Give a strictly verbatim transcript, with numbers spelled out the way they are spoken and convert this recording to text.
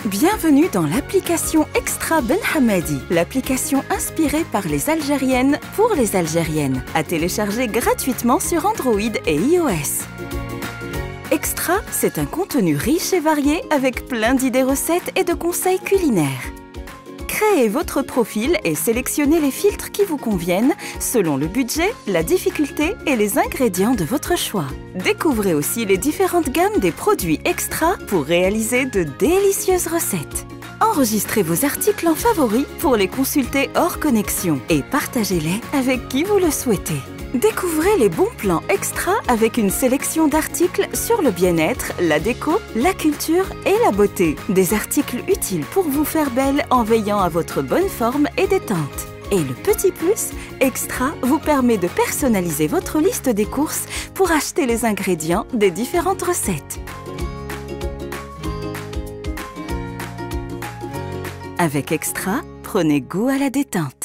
Bienvenue dans l'application Extra Ben Hamadi, l'application inspirée par les Algériennes pour les Algériennes, à télécharger gratuitement sur Android et iOS. Extra, c'est un contenu riche et varié avec plein d'idées recettes et de conseils culinaires. Créez votre profil et sélectionnez les filtres qui vous conviennent selon le budget, la difficulté et les ingrédients de votre choix. Découvrez aussi les différentes gammes des produits Extra pour réaliser de délicieuses recettes. Enregistrez vos articles en favoris pour les consulter hors connexion et partagez-les avec qui vous le souhaitez. Découvrez les bons plans Extra avec une sélection d'articles sur le bien-être, la déco, la culture et la beauté. Des articles utiles pour vous faire belle en veillant à votre bonne forme et détente. Et le petit plus, Extra vous permet de personnaliser votre liste des courses pour acheter les ingrédients des différentes recettes. Avec Extra, prenez goût à la détente.